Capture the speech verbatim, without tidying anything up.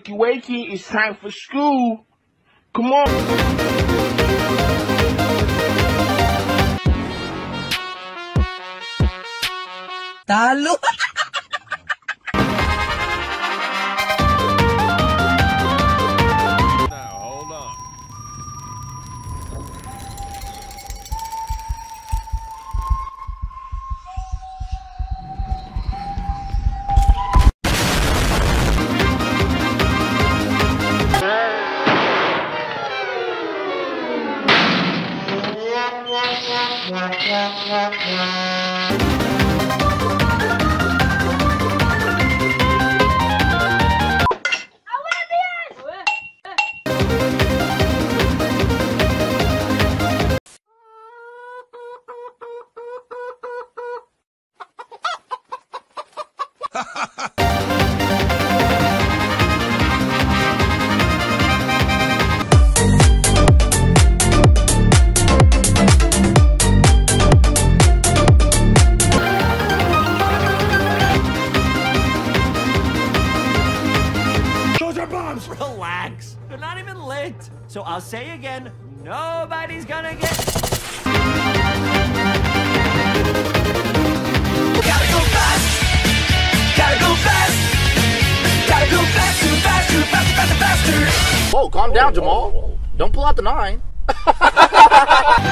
wakey wakey, it's time for school. Come on. Talo. Relax. They're not even lit. So I'll say again, nobody's gonna get... Gotta go fast. Gotta go fast. Gotta go fast, too fast, too fast, faster, faster. Whoa, calm down, Jamal. Don't pull out the nine.